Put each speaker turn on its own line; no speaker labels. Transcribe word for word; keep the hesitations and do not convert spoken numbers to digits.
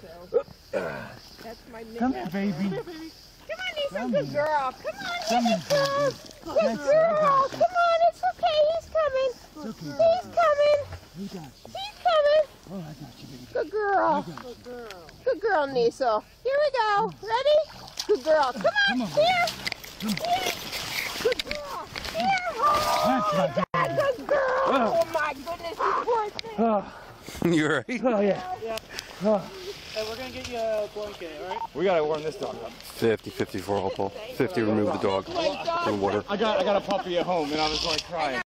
So that's my nickname.
Come here, baby.
Come here, baby. Come on, Nisel,
Come
good
here.
girl. Come on,
Come
good
here,
girl.
baby.
Good girl. Come on, it's okay. He's coming.
It's okay.
He's coming.
We got you.
He's coming.
Oh, I got you, baby.
Good girl.
Good girl.
Good girl, Nisel. Here we go. Ready? Good girl. Come on.
Come on,
Here.
Come on.
Here. Good girl. Here. Oh,
That's my
God, good girl. Oh, my goodness, you poor thing.
Oh,
You're right.
oh yeah.
Yeah.
Oh.
Hey, we're gonna get you a blanket, alright?
We gotta warm this dog up.
fifty, fifty-four Hopewell. fifty remove the dog
Great dog.
from the water.
I got I got a puppy at home and I was like crying.